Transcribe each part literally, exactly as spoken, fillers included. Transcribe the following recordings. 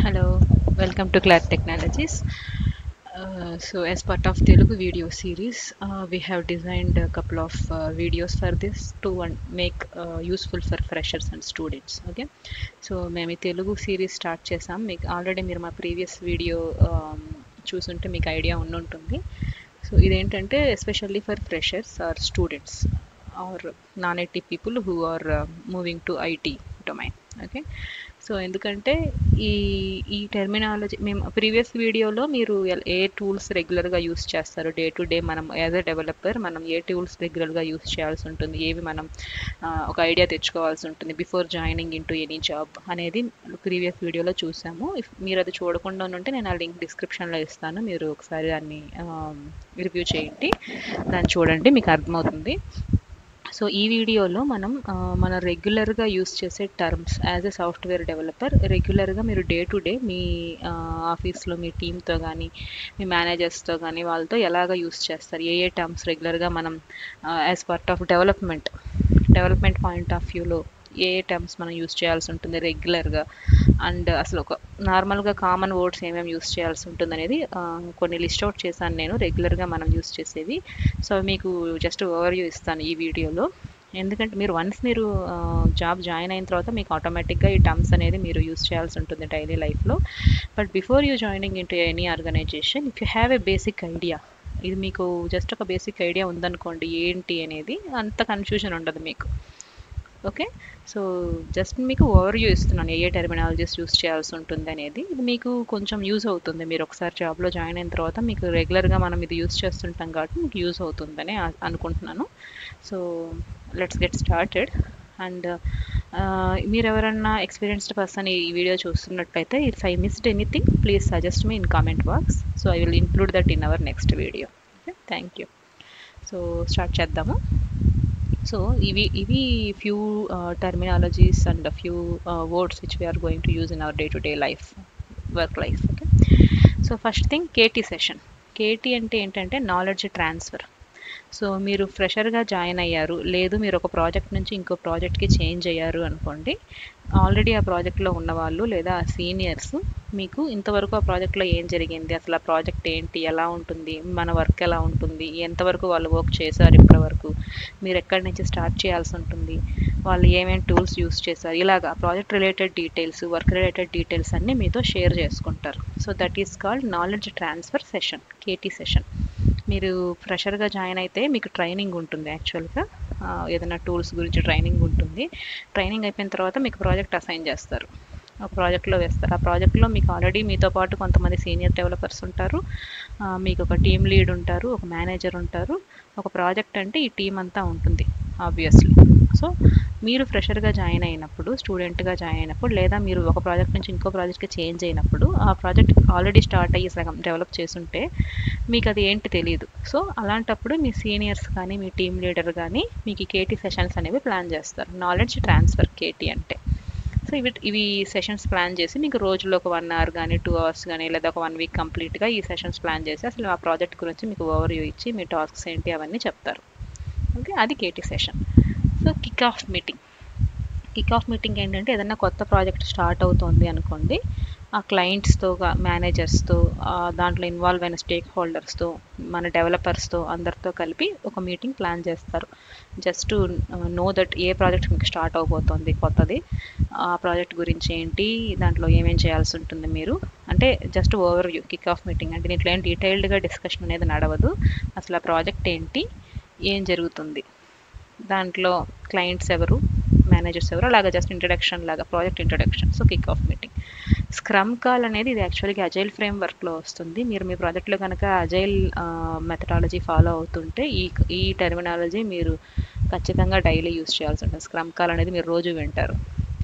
Hello, welcome to Clark Technologies. Uh, so, as part of Telugu video series, uh, we have designed a couple of uh, videos for this to one, make uh, useful for freshers and students. Okay, so మేము Telugu series start చేసాం. మీకు already మీరు మా previous video చూసుంటే మీకు idea ఉండుంటుంది. So ఇదేంటంటే especially for freshers or students or non IT people who are moving to IT domain. Okay, so ఎందుకంటే ఈ ఈ టెర్మినాలజీ మేము ప్రీవియస్ వీడియోలో మీరు ఎల్- ఏ టూల్స్ రెగ్యులర్గా యూస్ చేస్తారు డే టు డే, మనం యాజ్ ఎ డెవలపర్ మనం ఏ టూల్స్ రెగ్యులర్గా యూస్ చేయాల్సి ఉంటుంది, ఏవి మనం ఆ, ఒక ఐడియా తెచ్చుకోవాల్సి ఉంటుంది before joining into any job అనేది ప్రీవియస్ వీడియోలో చూసాము. ఇఫ్ మీరు అది చూడకుండా ఉంటే నేను ఆ లింక్ డిస్క్రిప్షన్లో ఇస్తాను, మీరు ఒకసారి దాన్ని రివ్యూ చేయండి, దాన్ని చూడండి, మీకు అర్థమవుతుంది. సో ఈ వీడియోలో మనం ఆ, మన రెగ్యులర్గా యూస్ చేసే terms as a software developer రెగ్యులర్గా మీరు డే టు డే మీ ఆఫీస్లో మీ టీమ్తో కానీ మీ మేనేజర్స్తో కానీ వాళ్ళతో ఎలాగ యూస్ చేస్తారు, ఏ ఏ టర్మ్స్ రెగ్యులర్గా మనం as part of development development point of వ్యూలో ఏ ఏ టర్మ్స్ మనం యూస్ చేయాల్సి ఉంటుంది రెగ్యులర్గా, అండ్ అసలు ఒక నార్మల్గా కామన్ వర్డ్స్ ఏమేమి యూస్ చేయాల్సి ఉంటుంది అనేది ఆ, కొన్ని లిస్ట్ అవుట్ చేశాను నేను రెగ్యులర్గా మనం యూస్ చేసేవి. సో మీకు జస్ట్ ఓవర్వ్యూ ఇస్తాను ఈ వీడియోలో, ఎందుకంటే మీరు వన్స్ మీరు జాబ్ జాయిన్ అయిన తర్వాత మీకు ఆటోమేటిక్గా ఈ టర్మ్స్ అనేది మీరు యూస్ చేయాల్సి ఉంటుంది డైలీ లైఫ్లో. But before you joining into any organization if you have a basic idea, ఇది మీకు జస్ట్ ఒక బేసిక్ ఐడియా ఉందనుకోండి ఏంటి అనేది, అంత కన్ఫ్యూజన్ ఉండదు మీకు. ఓకే, సో జస్ట్ మీకు ఓవర్వ్యూ ఇస్తున్నాను ఏ ఏ టెర్మినాలజీస్ యూస్ చేయాల్సి ఉంటుంది అనేది. ఇది మీకు కొంచెం యూజ్ అవుతుంది, మీరు ఒకసారి జాబ్లో జాయిన్ అయిన తర్వాత మీకు రెగ్యులర్గా మనం ఇది యూస్ చేస్తుంటాం కాబట్టి మీకు యూజ్ అవుతుందని ఆ- అనుకుంటున్నాను. So let's get started. And మీరు ఎవరన్నా ఎక్స్పీరియన్స్డ్ పర్సన్ ఈ వీడియో చూస్తున్నట్లయితే if I missed anything please suggest me in comment box. So I will include that in our next video. Okay, thank you. So start చేద్దాము. So ఇవి ఇవి few terminologies and few words which we are going to use in our day to day life, work life. Okay, so first thing KT session. KT అంటే ఏంటంటే knowledge transfer. So మీరు ఫ్రెషర్గా join అయ్యారు, లేదు మీరు ఒక ప్రాజెక్ట్ నుంచి ఇంకో ప్రాజెక్ట్కి చేంజ్ అయ్యారు అనుకోండి, ఆల్రెడీ ఆ ప్రాజెక్ట్లో ఉన్నవాళ్ళు లేదా ఆ సీనియర్స్ మీకు ఇంతవరకు ఆ ప్రాజెక్ట్లో ఏం జరిగింది, అసలు ఆ ప్రాజెక్ట్ ఏంటి, ఎలా ఉంటుంది, మన వర్క్ ఎలా ఉంటుంది, ఎంతవరకు వాళ్ళు వర్క్ చేశారు ఇప్పటి వరకు, మీరు ఎక్కడి నుంచి స్టార్ట్ చేయాల్సి ఉంటుంది, వాళ్ళు ఏమేమి టూల్స్ యూస్ చేశారు, ఇలాగా project related details, work related details అన్నీ మీతో షేర్ చేసుకుంటారు. So that is called knowledge transfer session, KT session. మీరు ఫ్రెషర్గా జాయిన్ అయితే మీకు ట్రైనింగ్ ఉంటుంది యాక్చువల్గా, ఏదైనా టూల్స్ గురించి ట్రైనింగ్ ఉంటుంది. ట్రైనింగ్ అయిపోయిన తర్వాత మీకు ప్రాజెక్ట్ అసైన్ చేస్తారు, ఒక ప్రాజెక్ట్లో వేస్తారు. ఆ ప్రాజెక్ట్లో మీకు ఆల్రెడీ మీతో పాటు కొంతమంది సీనియర్ డెవలపర్స్ ఉంటారు, ఆ, మీకు ఒక టీమ్ లీడ్ ఉంటారు, ఒక మేనేజర్ ఉంటారు. ఒక ప్రాజెక్ట్ అంటే ఈ టీం అంతా ఉంటుంది ఆబ్వియస్లీ. సో మీరు ఫ్రెషర్గా జాయిన్ అయినప్పుడు, స్టూడెంట్గా జాయిన్ అయినప్పుడు, లేదా మీరు ఒక ప్రాజెక్ట్ నుంచి ఇంకో ప్రాజెక్ట్కి చేంజ్ అయినప్పుడు ఆ ప్రాజెక్ట్ ఆల్రెడీ స్టార్ట్ అయ్యి సగం డెవలప్ చేస్తుంటే మీకు అది ఏంటి తెలియదు. సో అలాంటప్పుడు మీ సీనియర్స్ కానీ మీ టీమ్ లీడర్ కానీ మీకు ఈ కేటీ సెషన్స్ అనేవి ప్లాన్ చేస్తారు, నాలెడ్జ్ ట్రాన్స్ఫర్ కేటీ అంటే. సో ఇవి ఇవి సెషన్స్ ప్లాన్ చేసి మీకు రోజులో ఒక వన్ అవర్ కానీ టూ అవర్స్ కానీ లేదా ఒక వన్ వీక్ కంప్లీట్గా ఈ సెషన్స్ ప్లాన్ చేసి అసలు ఆ ప్రాజెక్ట్ గురించి మీకు ఓవర్ వ్యూ ఇచ్చి మీ టాస్క్స్ ఏంటి అవన్నీ చెప్తారు. ఓకే, అది KT session. So kick off meeting. Kick off meeting ఏంటంటే ఏదైనా కొత్త ప్రాజెక్ట్ స్టార్ట్ అవుతోంది అనుకోండి, ఆ క్లయింట్స్తో, మేనేజర్స్తో, దాంట్లో ఇన్వాల్వ్ అయిన స్టేక్ హోల్డర్స్తో, మన డెవలపర్స్తో అందరితో కలిపి ఒక మీటింగ్ ప్లాన్ చేస్తారు. జస్ట్ టు నో దట్ ఏ ప్రాజెక్ట్ మీకు స్టార్ట్ అవబోతోంది కొత్తది, ఆ ప్రాజెక్ట్ గురించి ఏంటి, దాంట్లో ఏమేం చేయాల్సి ఉంటుంది మీరు, అంటే just overview kick off meeting అంటే దీంట్లో ఏం డీటెయిల్డ్గా డిస్కషన్ అనేది నడవదు. అసలు ఆ ప్రాజెక్ట్ ఏంటి, ఏం జరుగుతుంది, దాంట్లో క్లయింట్స్ ఎవరు, మేనేజర్స్ ఎవరు, అలాగా జస్ట్ ఇంట్రడక్షన్ లాగా, project introduction. So kick off meeting. Scrum call అనేది ఇది యాక్చువల్గా అజైల్ ఫ్రేమ్ వర్క్లో వస్తుంది. మీరు మీ ప్రాజెక్ట్లో కనుక అజైల్ మెథడాలజీ ఫాలో అవుతుంటే ఈ ఈ టెర్మినాలజీ మీరు ఖచ్చితంగా డైలీ యూస్ చేయాల్సి ఉంటుంది. స్క్రమ్ కాల్ అనేది మీరు రోజు వింటారు.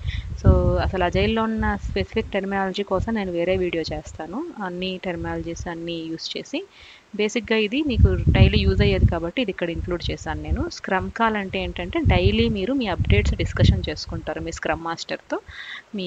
సో అసలు అజైల్లో ఉన్న స్పెసిఫిక్ టెర్మినాలజీ కోసం నేను వేరే వీడియో చేస్తాను, అన్ని టెర్మినాలజీస్ అన్నీ యూస్ చేసి. బేసిక్గా ఇది మీకు డైలీ యూజ్ అయ్యేది కాబట్టి ఇది ఇక్కడ ఇంక్లూడ్ చేశాను నేను. స్క్రమ్ కాల్ అంటే ఏంటంటే డైలీ మీరు మీ అప్డేట్స్ డిస్కషన్ చేసుకుంటారు మీ స్క్రమ్ మాస్టర్తో, మీ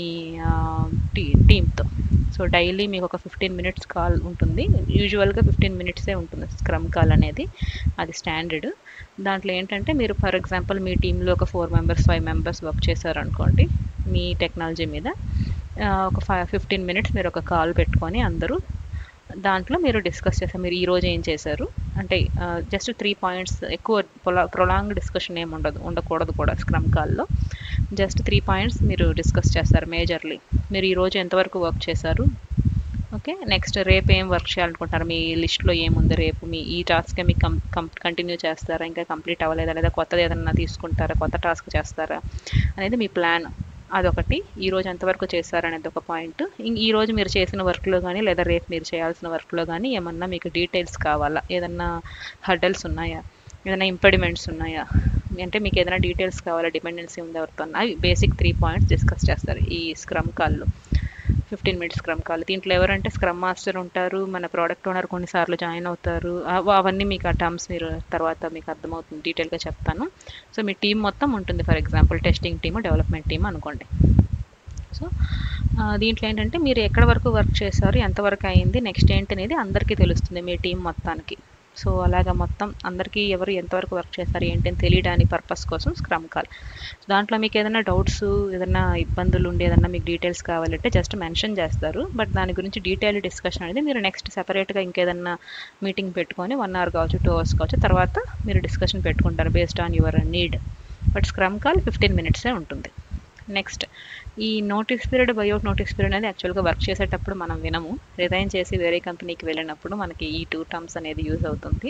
టీ టీమ్తో. సో డైలీ మీకు ఒక ఫిఫ్టీన్ మినిట్స్ కాల్ ఉంటుంది, యూజువల్గా ఫిఫ్టీన్ మినిట్సే ఉంటుంది స్క్రమ్ కాల్ అనేది, అది స్టాండర్డ్. దాంట్లో ఏంటంటే మీరు ఫర్ ఎగ్జాంపుల్ మీ టీంలో ఒక four members five members work చేశారనుకోండి మీ టెక్నాలజీ మీద, ఒక ఫైవ్ ఫిఫ్టీన్ మినిట్స్ మీరు ఒక కాల్ పెట్టుకొని అందరూ దాంట్లో మీరు డిస్కస్ చేస్తారు మీరు ఈరోజు ఏం చేశారు అంటే జస్ట్ త్రీ పాయింట్స్ ఎక్కువ ప్రొలా ప్రొలాంగ్ డిస్కషన్ ఏమి ఉండదు ఉండకూడదు కూడా స్క్రమ్ కాల్లో జస్ట్ త్రీ పాయింట్స్ మీరు డిస్కస్ చేస్తారు మేజర్లీ మీరు ఈరోజు ఎంతవరకు వర్క్ చేశారు ఓకే నెక్స్ట్ రేపు ఏం వర్క్ చేయాలనుకుంటున్నారు మీ లిస్ట్లో ఏముంది రేపు మీ ఈ టాస్క్ మీకు కం కం కంటిన్యూ చేస్తారా ఇంకా కంప్లీట్ అవ్వలేదా లేదా కొత్తది ఏదన్నా తీసుకుంటారా కొత్త టాస్క్ చేస్తారా అనేది మీ ప్లాన్ అదొకటి ఈరోజు ఎంతవరకు చేశారనేది ఒక పాయింట్ ఈరోజు మీరు చేసిన వర్క్లో కానీ లేదా రేపు మీరు చేయాల్సిన వర్క్లో కానీ ఏమన్నా మీకు డీటెయిల్స్ కావాలా ఏదన్నా హర్డల్స్ ఉన్నాయా ఏదైనా ఇంపెడిమెంట్స్ ఉన్నాయా అంటే మీకు ఏదైనా డీటెయిల్స్ కావాలా డిపెండెన్సీ ఉంది ఎవరితో అవి బేసిక్ త్రీ పాయింట్స్ డిస్కస్ చేస్తారు ఈ స్క్రమ్ కాల్లో ఫిఫ్టీన్ మినిట్స్ స్క్రమ్ కాల్ దీంట్లో ఎవరంటే స్క్రమ్ మాస్టర్ ఉంటారు మన ప్రోడక్ట్ ఓనర్ కొన్నిసార్లు జాయిన్ అవుతారు అవన్నీ మీకు ఆ టర్మ్స్ మీరు తర్వాత మీకు అర్థమవుతుంది డీటెయిల్గా చెప్తాను సో మీ టీం మొత్తం ఉంటుంది for example testing team development team అనుకోండి సో దీంట్లో ఏంటంటే మీరు ఎక్కడ వరకు వర్క్ చేశారు ఎంతవరకు అయింది నెక్స్ట్ ఏంటి అనేది అందరికీ తెలుస్తుంది మీ టీం మొత్తానికి సో అలాగా మొత్తం అందరికీ ఎవరు ఎంతవరకు వర్క్ చేస్తారు ఏంటని తెలియడానికి పర్పస్ కోసం స్క్రమ్ కాల్ దాంట్లో మీకు ఏదైనా డౌట్స్ ఏదైనా ఇబ్బందులు ఉండి ఏదైనా మీకు డీటెయిల్స్ కావాలంటే జస్ట్ మెన్షన్ చేస్తారు బట్ దాని గురించి డీటెయిల్ డిస్కషన్ అనేది మీరు నెక్స్ట్ సెపరేట్గా ఇంకేదన్నా మీటింగ్ పెట్టుకొని వన్ అవర్ కావచ్చు టూ అవర్స్ కావచ్చు తర్వాత మీరు డిస్కషన్ పెట్టుకుంటారు based on your need but scrum call fifteen మినిట్సే ఉంటుంది నెక్స్ట్ ఈ notice period buyout notice period అనేది యాక్చువల్గా వర్క్ చేసేటప్పుడు మనం వినము రిజైన్ చేసి వేరే కంపెనీకి వెళ్ళినప్పుడు మనకి ఈ టూ టర్మ్స్ అనేది యూజ్ అవుతుంది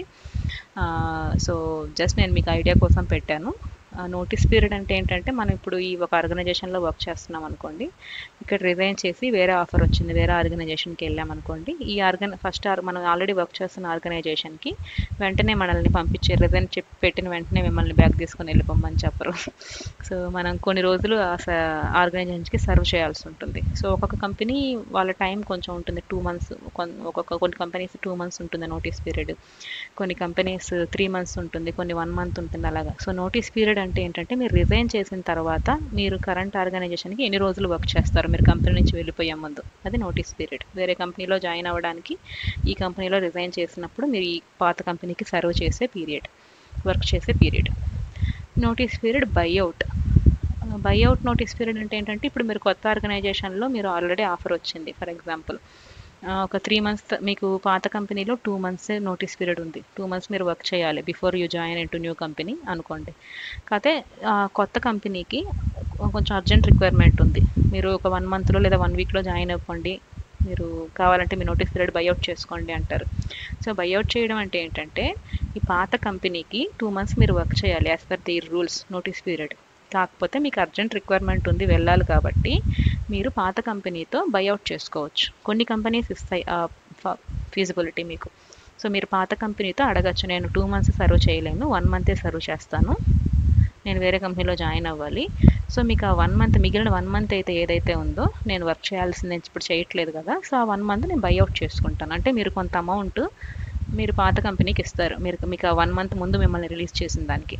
సో జస్ట్ నేను మీకు ఐడియా కోసం పెట్టాను నోటీస్ పీరియడ్ అంటే ఏంటంటే మనం ఇప్పుడు ఈ ఒక ఆర్గనైజేషన్లో వర్క్ చేస్తున్నాం అనుకోండి ఇక్కడ రిజైన్ చేసి వేరే ఆఫర్ వచ్చింది వేరే ఆర్గనైజేషన్కి వెళ్ళామనుకోండి ఈ ఆర్గన ఫస్ట్ మనం ఆల్రెడీ వర్క్ చేస్తున్న ఆర్గనైజేషన్కి వెంటనే మనల్ని పంపించే రిజైన్ చెప్పి పెట్టిన వెంటనే మిమ్మల్ని బ్యాక్ తీసుకొని వెళ్ళిపోమని చెప్పరు సో మనం కొన్ని రోజులు ఆ ఆర్గనైజేషన్కి సర్వ్ చేయాల్సి ఉంటుంది సో ఒక్కొక్క కంపెనీ వాళ్ళ టైం కొంచెం ఉంటుంది టూ మంత్స్ ఒక్కొక్క కొన్ని కంపెనీస్ టూ మంత్స్ ఉంటుంది నోటీస్ పీరియడ్ కొన్ని కంపెనీస్ త్రీ మంత్స్ ఉంటుంది కొన్ని వన్ మంత్ ఉంటుంది అలాగా సో నోటీస్ పీరియడ్ అంటే ఏంటంటే మీరు రిజైన్ చేసిన తర్వాత మీరు కరెంట్ ఆర్గనైజేషన్కి ఎన్ని రోజులు వర్క్ చేస్తారు మీరు కంపెనీ నుంచి వెళ్ళిపోయే ముందు అది నోటీస్ పీరియడ్ వేరే కంపెనీలో జాయిన్ అవ్వడానికి ఈ కంపెనీలో రిజైన్ చేసినప్పుడు మీరు ఈ పాత కంపెనీకి సర్వ్ చేసే పీరియడ్ వర్క్ చేసే period notice period buyout buyout notice period అంటే ఏంటంటే ఇప్పుడు మీరు కొత్త ఆర్గనైజేషన్లో మీరు ఆల్రెడీ ఆఫర్ వచ్చింది ఫర్ ఎగ్జాంపుల్ ఒక త్రీ మంత్స్ మీకు పాత కంపెనీలో టూ మంత్స్ నోటీస్ పీరియడ్ ఉంది టూ మంత్స్ మీరు వర్క్ చేయాలి before you join into new company అనుకోండి కాకపోతే కొత్త కంపెనీకి కొంచెం అర్జెంట్ రిక్వైర్మెంట్ ఉంది మీరు ఒక వన్ మంత్లో లేదా వన్ వీక్లో జాయిన్ అవ్వండి మీరు కావాలంటే మీ నోటీస్ పీరియడ్ బైఅవుట్ చేసుకోండి అంటారు సో బైఅవుట్ చేయడం అంటే ఏంటంటే ఈ పాత కంపెనీకి టూ మంత్స్ మీరు వర్క్ చేయాలి as per the rules notice period కాకపోతే మీకు అర్జెంట్ రిక్వైర్మెంట్ ఉంది వెళ్ళాలి కాబట్టి మీరు పాత కంపెనీతో బైఅవుట్ చేసుకోవచ్చు కొన్ని కంపెనీస్ ఇస్తాయి ఆ ఫీజిబిలిటీ మీకు సో మీరు పాత కంపెనీతో అడగచ్చు నేను టూ మంత్స్ సర్వ్ చేయలేను వన్ మంతే సర్వ్ చేస్తాను నేను వేరే కంపెనీలో జాయిన్ అవ్వాలి సో మీకు ఆ వన్ మంత్ మిగిలిన వన్ మంత్ అయితే ఏదైతే ఉందో నేను వర్క్ చేయాల్సింది ఇప్పుడు చేయట్లేదు కదా సో ఆ వన్ మంత్ నేను బైఅవుట్ చేసుకుంటాను అంటే మీరు కొంత అమౌంట్ మీరు పాత కంపెనీకి ఇస్తారు మీరు మీకు ఆ వన్ మంత్ ముందు మిమ్మల్ని రిలీజ్ చేసిన దానికి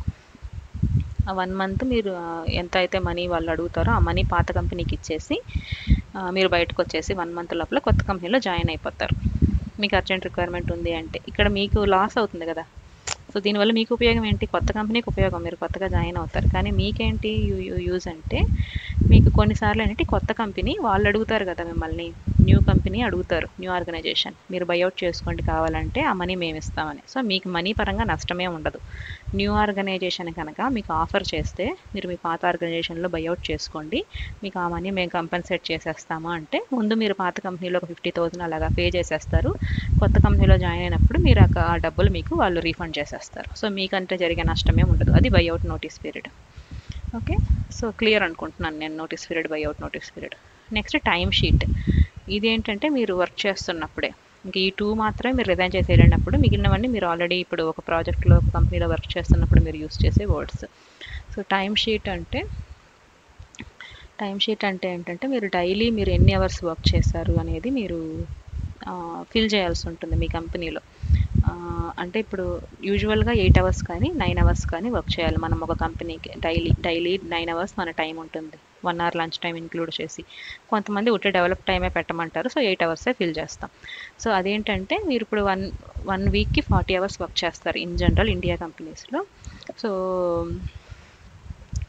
ఆ వన్ మంత్ మీరు ఎంత అయితే మనీ వాళ్ళు అడుగుతారో ఆ మనీ పాత కంపెనీకి ఇచ్చేసి మీరు బయటకు వచ్చేసి వన్ మంత్ లోపల కొత్త కంపెనీలో జాయిన్ అయిపోతారు మీకు అర్జెంట్ రిక్వైర్మెంట్ ఉంది అంటే ఇక్కడ మీకు లాస్ అవుతుంది కదా సో దీనివల్ల మీకు ఉపయోగం ఏంటి కొత్త కంపెనీకి ఉపయోగం మీరు కొత్తగా జాయిన్ అవుతారు కానీ మీకేంటి యూజ్ అంటే మీకు కొన్నిసార్లు ఏంటంటే కొత్త కంపెనీ వాళ్ళు అడుగుతారు కదా మిమ్మల్ని న్యూ కంపెనీ అడుగుతారు న్యూ ఆర్గనైజేషన్ మీరు బైఅవుట్ చేసుకోండి కావాలంటే ఆ మనీ మేము ఇస్తామని సో మీకు మనీ పరంగా నష్టమే ఉండదు న్యూ ఆర్గనైజేషన్ కనుక మీకు ఆఫర్ చేస్తే మీరు మీ పాత ఆర్గనైజేషన్లో బైఅవుట్ చేసుకోండి మీకు ఆ మనీ మేము కంపెన్సేట్ చేసేస్తాము అంటే ముందు మీరు పాత కంపెనీలో ఒక ఫిఫ్టీ థౌసండ్ అలాగా పే చేసేస్తారు కొత్త కంపెనీలో జాయిన్ అయినప్పుడు మీరు ఆ డబ్బులు మీకు వాళ్ళు రీఫండ్ చేసేస్తారు సో మీకంటే జరిగే నష్టమే ఉండదు అది buyout notice period okay so clear అనుకుంటున్నాను నేను notice period buyout notice period next time sheet ఇదేంటంటే మీరు వర్క్ చేస్తున్నప్పుడే ఇంక ఈ టూ మాత్రమే మీరు రిజైన్ చేసి వెళ్ళినప్పుడు మిగిలినవన్నీ మీరు ఆల్రెడీ ఇప్పుడు ఒక ప్రాజెక్ట్లో ఒక కంపెనీలో వర్క్ చేస్తున్నప్పుడు మీరు యూస్ చేసే వర్డ్స్ సో టైం షీట్ అంటే టైం షీట్ అంటే ఏంటంటే మీరు డైలీ మీరు ఎన్ని అవర్స్ వర్క్ చేశారు అనేది మీరు ఫిల్ చేయాల్సి ఉంటుంది మీ కంపెనీలో అంటే ఇప్పుడు యూజువల్గా ఎయిట్ అవర్స్ కానీ నైన్ అవర్స్ కానీ వర్క్ చేయాలి మనం ఒక కంపెనీకి డైలీ డైలీ నైన్ అవర్స్ మన టైం ఉంటుంది one hour lunch time include చేసి కొంతమంది ఉట్టే డెవలప్ టైమే పెట్టమంటారు సో ఎయిట్ అవర్సే ఫిల్ చేస్తాం సో అదేంటంటే మీరు ఇప్పుడు వన్ వన్ వీక్కి ఫార్టీ అవర్స్ వర్క్ చేస్తారు ఇన్ జనరల్ ఇండియా కంపెనీస్లో సో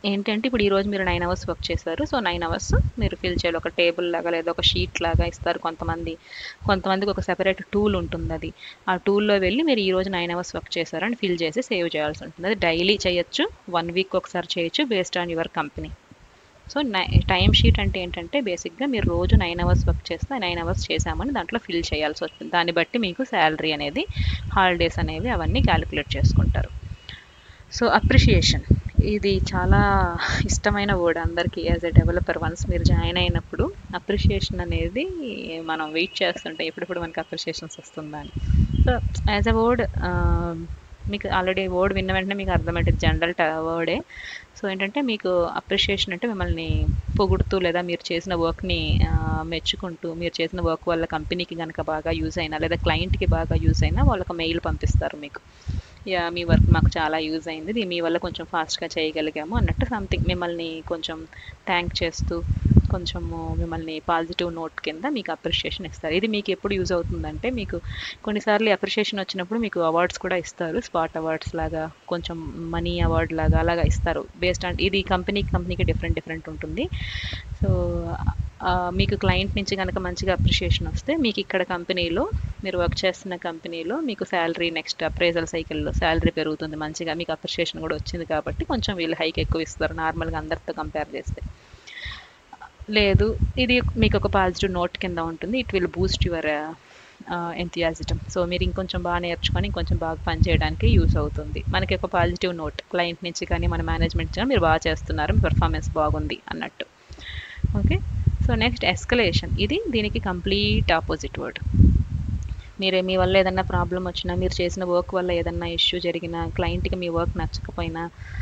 ఏంటంటే ఇప్పుడు ఈరోజు మీరు నైన్ అవర్స్ వర్క్ చేశారు. సో నైన్ అవర్స్ మీరు ఫిల్ చేయాలి. ఒక టేబుల్ లాగా లేదా ఒక షీట్ లాగా ఇస్తారు కొంతమంది. కొంతమందికి ఒక సెపరేట్ టూల్ ఉంటుంది అది. ఆ టూల్లో వెళ్ళి మీరు ఈరోజు నైన్ అవర్స్ వర్క్ చేశారని ఫిల్ చేసి సేవ్ చేయాల్సి ఉంటుంది. అది డైలీ చేయొచ్చు, వన్ వీక్ ఒకసారి చేయొచ్చు based on your company. So నై టైం షీట్ అంటే ఏంటంటే బేసిక్గా మీరు రోజు నైన్ అవర్స్ వర్క్ చేస్తే నైన్ అవర్స్ చేశామని దాంట్లో ఫిల్ చేయాల్సి వస్తుంది. దాన్ని బట్టి మీకు శాలరీ అనేది, హాలిడేస్ అనేవి అవన్నీ క్యాలిక్యులేట్ చేసుకుంటారు. సో అప్రిషియేషన్ ఇది చాలా ఇష్టమైన వర్డ్ అందరికీ. యాజ్ ఎ డెవలపర్ వన్స్ మీరు జాయిన్ అయినప్పుడు అప్రిషియేషన్ అనేది మనం వెయిట్ చేస్తుంటాం ఎప్పుడెప్పుడు మనకి అప్రిషియేషన్స్ వస్తుందా అని. సో యాజ్ ఎ వర్డ్ మీకు ఆల్రెడీ వర్డ్ విన్న వెంటనే మీకు అర్థమవుతుంది, జనరల్ వర్డే. సో ఏంటంటే మీకు అప్రిషియేషన్ అంటే మిమ్మల్ని పొగుడుతూ లేదా మీరు చేసిన వర్క్ని మెచ్చుకుంటూ, మీరు చేసిన వర్క్ వల్ల కంపెనీకి కనుక బాగా యూజ్ అయినా లేదా క్లయింట్కి బాగా యూజ్ అయినా వాళ్ళకి మెయిల్ పంపిస్తారు మీకు. యా మీ వర్క్ మాకు చాలా యూజ్ అయింది, ఇది మీ వల్ల కొంచెం ఫాస్ట్గా చేయగలిగాము అన్నట్టు సంథింగ్ మిమ్మల్ని కొంచెం థ్యాంక్ చేస్తూ కొంచెము మిమ్మల్ని పాజిటివ్ నోట్ కింద మీకు అప్రిషియేషన్ ఇస్తారు. ఇది మీకు ఎప్పుడు యూజ్ అవుతుందంటే మీకు కొన్నిసార్లు అప్రిషియేషన్ వచ్చినప్పుడు మీకు అవార్డ్స్ కూడా ఇస్తారు, స్పాట్ అవార్డ్స్ లాగా, కొంచెం మనీ అవార్డ్ లాగా అలాగా ఇస్తారు. బేస్డ్ ఆన్ ఇది కంపెనీకి కంపెనీకి డిఫరెంట్ డిఫరెంట్ ఉంటుంది. సో మీకు క్లయింట్ నుంచి కనుక మంచిగా అప్రిషియేషన్ వస్తే మీకు ఇక్కడ కంపెనీలో మీరు వర్క్ చేస్తున్న కంపెనీలో మీకు శాలరీ నెక్స్ట్ అప్రైజల్ సైకిల్లో శాలరీ పెరుగుతుంది మంచిగా. మీకు అప్రిషియేషన్ కూడా వచ్చింది కాబట్టి కొంచెం వీళ్ళు హైక్ ఎక్కువ ఇస్తారు నార్మల్గా అందరితో కంపేర్ చేస్తే. లేదు ఇది మీకు ఒక పాజిటివ్ నోట్ కింద ఉంటుంది, it will boost your enthusiasm. So మీరు ఇంకొంచెం బాగా నేర్చుకొని ఇంకొంచెం బాగా పనిచేయడానికి యూస్ అవుతుంది. మనకి ఒక పాజిటివ్ నోట్ క్లయింట్ నుంచి కానీ మన మేనేజ్మెంట్ నుంచి కానీ మీరు బాగా చేస్తున్నారు, మీ పర్ఫార్మెన్స్ బాగుంది అన్నట్టు. Okay, so next escalation. ఇది దీనికి కంప్లీట్ ఆపోజిట్ వర్డ్. మీరే మీ వల్ల ఏదన్నా ప్రాబ్లం వచ్చినా, మీరు చేసిన వర్క్ వల్ల ఏదన్నా ఇష్యూ జరిగినా, క్లయింట్కి మీ వర్క్ నచ్చకపోయినా,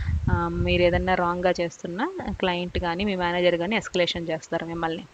మీరు ఏదన్నా రాంగ్గా చేస్తున్నా క్లయింట్ కానీ మీ మేనేజర్ కానీ ఎస్కలేషన్ చేస్తారు మిమ్మల్ని.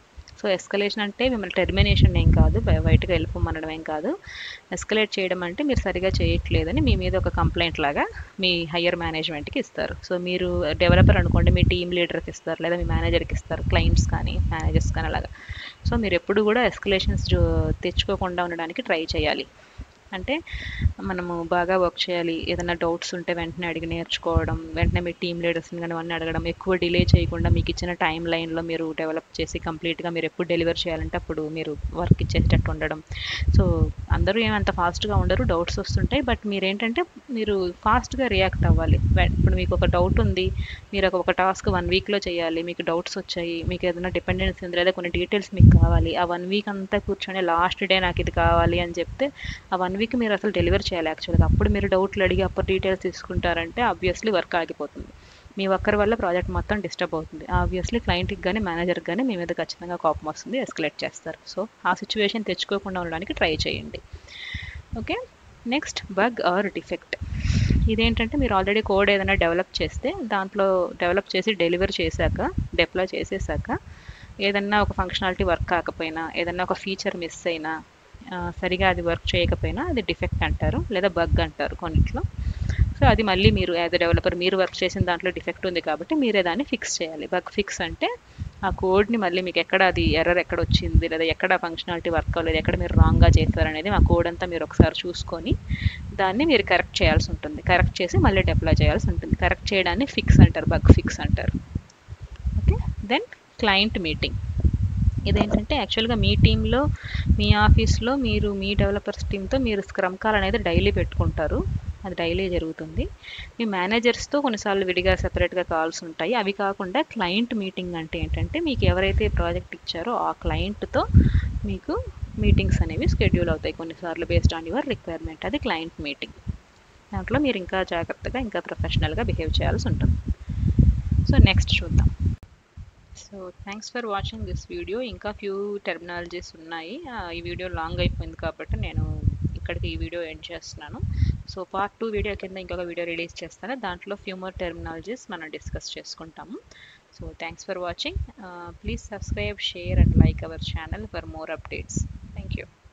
సో ఎస్కలేషన్ అంటే మిమ్మల్ని టెర్మినేషన్ ఏం కాదు, బయటకు వెళ్ళిపోమనడం ఏం కాదు. ఎస్కలేట్ చేయడం అంటే మీరు సరిగా చేయట్లేదని మీ మీద ఒక కంప్లైంట్ లాగా మీ హయ్యర్ మేనేజ్మెంట్కి ఇస్తారు. సో మీరు డెవలపర్ అనుకోండి, మీ టీమ్ లీడర్కి ఇస్తారు లేదా మీ మేనేజర్కి ఇస్తారు, క్లయింట్స్ కానీ మేనేజర్స్ కానీ అలాగా. సో మీరు ఎప్పుడు కూడా ఎస్కలేషన్స్ తెచ్చుకోకుండా ఉండడానికి ట్రై చేయాలి. అంటే మనము బాగా వర్క్ చేయాలి, ఏదైనా డౌట్స్ ఉంటే వెంటనే అడిగి నేర్చుకోవడం, వెంటనే మీ టీమ్ లీడర్స్ని కానీ అవన్నీ అడగడం, ఎక్కువ డిలే చేయకుండా మీకు ఇచ్చిన టైం లైన్లో మీరు డెవలప్ చేసి కంప్లీట్గా మీరు ఎప్పుడు డెలివర్ చేయాలంటే అప్పుడు మీరు వర్క్ ఇచ్చేటట్టు ఉండడం. సో అందరూ ఏమంత ఫాస్ట్గా ఉండరు, డౌట్స్ వస్తుంటాయి, బట్ మీరేంటంటే మీరు ఫాస్ట్గా రియాక్ట్ అవ్వాలి. ఇప్పుడు మీకు ఒక డౌట్ ఉంది, మీరు ఒక టాస్క్ వన్ వీక్లో చేయాలి, మీకు డౌట్స్ వచ్చాయి, మీకు ఏదైనా డిపెండెన్సీ ఉంది లేదా కొన్ని డీటెయిల్స్ మీకు కావాలి, ఆ వన్ వీక్ అంతా కూర్చొని లాస్ట్ డే నాకు ఇది కావాలి అని చెప్తే ఆ వన్ వీక్ మీరు అసలు డెలివర్ చేయాలి యాక్చువల్గా. అప్పుడు మీరు డౌట్లు అడిగి అప్పుడు డీటెయిల్స్ తీసుకుంటారంటే ఆబ్వియస్లీ వర్క్ ఆగిపోతుంది, మీ ఒక్కరి వల్ల ప్రాజెక్ట్ మొత్తం డిస్టర్బ్ అవుతుంది. ఆబ్వియస్లీ క్లయింట్కి కానీ మేనేజర్కి కానీ మీ మీద ఖచ్చితంగా కోపం వస్తుంది, ఎస్కలేట్ చేస్తారు. సో ఆ సిచ్యువేషన్ తెచ్చుకోకుండా ఉండడానికి ట్రై చేయండి. Okay, next bug or defect. ఇదేంటంటే మీరు ఆల్రెడీ కోడ్ ఏదైనా డెవలప్ చేస్తే దాంట్లో డెవలప్ చేసి డెలివర్ చేశాక, డిప్లాయ్ చేసేసాక ఏదన్నా ఒక ఫంక్షనాలిటీ వర్క్ కాకపోయినా, ఏదన్నా ఒక ఫీచర్ మిస్ అయినా, సరిగా అది వర్క్ చేయకపోయినా అది డిఫెక్ట్ అంటారు లేదా బగ్ అంటారు కొన్నిట్లో. సో అది మళ్ళీ మీరు యాజ్ ఎ డెవలపర్ మీరు వర్క్ చేసిన దాంట్లో డిఫెక్ట్ ఉంది కాబట్టి మీరే దాన్ని ఫిక్స్ చేయాలి. బగ్ ఫిక్స్ అంటే ఆ కోడ్ని మళ్ళీ మీకు ఎక్కడ అది ఎర్రర్ ఎక్కడ వచ్చింది లేదా ఎక్కడ ఫంక్షనాలిటీ వర్క్ అవ్వలేదు, ఎక్కడ మీరు రాంగ్గా చేస్తారనేది ఆ కోడ్ అంతా మీరు ఒకసారి చూసుకొని దాన్ని మీరు కరెక్ట్ చేయాల్సి ఉంటుంది. కరెక్ట్ చేసి మళ్ళీ డిప్లాయ్ చేయాల్సి ఉంటుంది. కరెక్ట్ చేయడాన్ని ఫిక్స్ అంటారు, బగ్ ఫిక్స్ అంటారు. Okay, then client meeting. ఇదేంటంటే యాక్చువల్గా మీ టీంలో మీ ఆఫీస్లో మీరు మీ డెవలపర్స్ టీంతో మీరు స్క్రమ్ కాల్ అనేది డైలీ పెట్టుకుంటారు, అది డైలీ జరుగుతుంది. మీ మేనేజర్స్తో కొన్నిసార్లు విడిగా సెపరేట్గా కాల్స్ ఉంటాయి. అవి కాకుండా క్లయింట్ మీటింగ్ అంటే ఏంటంటే మీకు ఎవరైతే ప్రాజెక్ట్ ఇచ్చారో ఆ క్లయింట్తో మీకు మీటింగ్స్ అనేవి షెడ్యూల్ అవుతాయి కొన్నిసార్లు బేస్డ్ ఆన్ యువర్ రిక్వైర్మెంట్. అది క్లయింట్ మీటింగ్. దాంట్లో మీరు ఇంకా జాగ్రత్తగా ఇంకా ప్రొఫెషనల్గా బిహేవ్ చేయాల్సి ఉంటుంది. సో నెక్స్ట్ చూద్దాం. So thanks for watching this video. ఇంకా ఫ్యూ టెర్మినాలజీస్ ఉన్నాయి, ఈ వీడియో లాంగ్ అయిపోయింది కాబట్టి నేను ఇక్కడికి ఈ వీడియో ఎండ్ చేస్తున్నాను. సో పార్ట్ టూ వీడియో కింద ఇంకొక వీడియో రిలీజ్ చేస్తాను, దాంట్లో ఫ్యూ మోర్ టెర్మినాలజీస్ మనం డిస్కస్ చేసుకుంటాము. So thanks for watching. Please subscribe, share and like our channel for more updates. Thank you.